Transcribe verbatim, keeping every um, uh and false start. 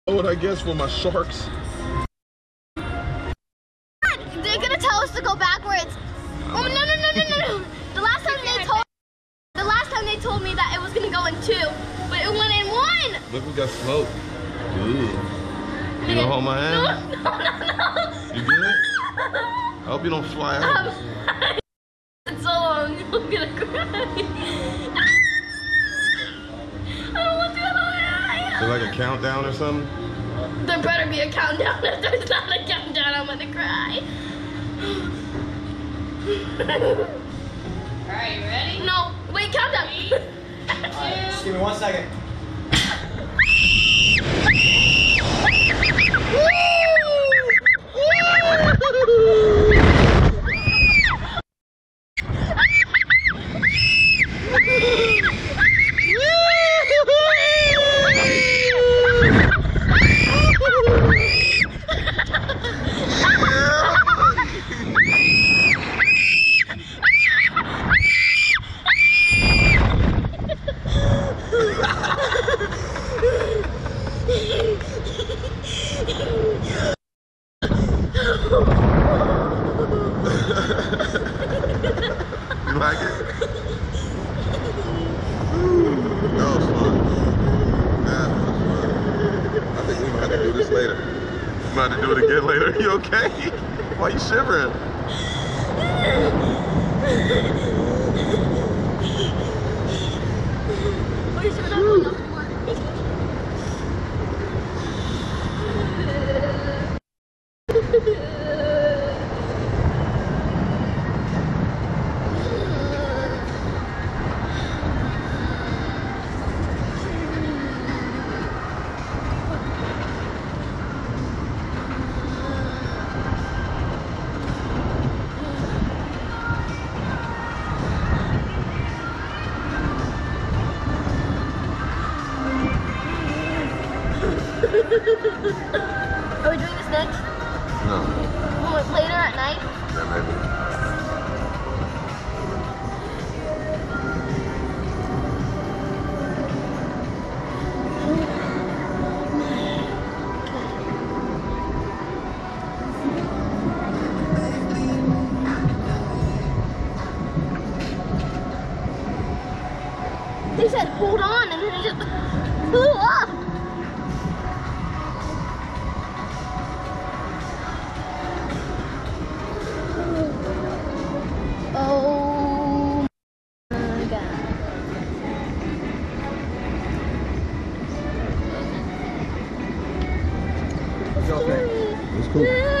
Know what I guess for my sharks? They're gonna tell us to go backwards. Oh no no no no no no! The last time they told the last time they told me that it was gonna go in two, but it went in one. Look, we got smoke. Ooh. You gonna hold my hand? No no no no. You good? I hope you don't fly out. Um, it's so long. I'm gonna cry. I don't want to cry. Is there like a countdown or something? There better be a countdown. If there's not a countdown, I'm gonna cry. Alright, you ready? No, wait, countdown. Right, just give me one second. You like it? That was fun. That was fun. I think we might have to do this later. We might have to do it again later. You okay? Why are you shivering? Are you sure that's one of Are we doing this next? No. Will it later at night? Yeah, maybe. They said hold on and then it just blew up. Oh my god. It's cool.